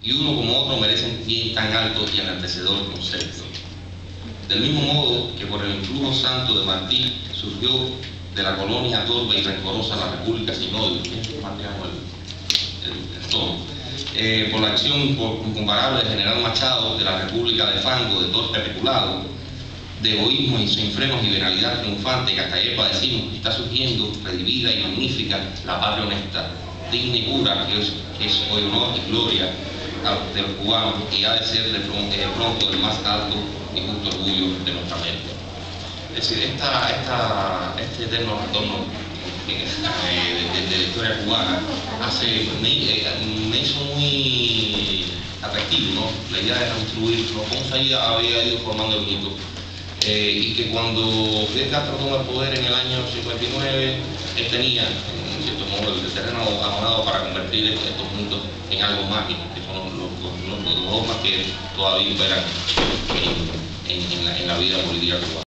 y uno como otro merecen bien tan alto y enaltecedor concepto. Del mismo modo que por el influjo santo de Martí surgió de la colonia torpe y rencorosa la República sin odio, por la acción incomparable del general Machado de la República de fango, de torpe peculado, de egoísmo y sin frenos y venalidad triunfante que hasta ayer padecimos, está surgiendo, redimida y magnífica, la patria honesta, digna y pura, que es hoy honor y gloria de los cubanos y ha de ser de pronto el más alto y justo orgullo de nuestra mente. Es decir, este eterno retorno de la historia cubana me hizo muy atractivo, ¿no? La idea de reconstruir cómo se había ido formando el mito. Y que cuando Fidel Castro toma el poder en el año 59, él tenía, en cierto modo, el terreno abonado para convertir estos mitos en algo mágico, que son los dogmas que todavía operan en la vida política cubana.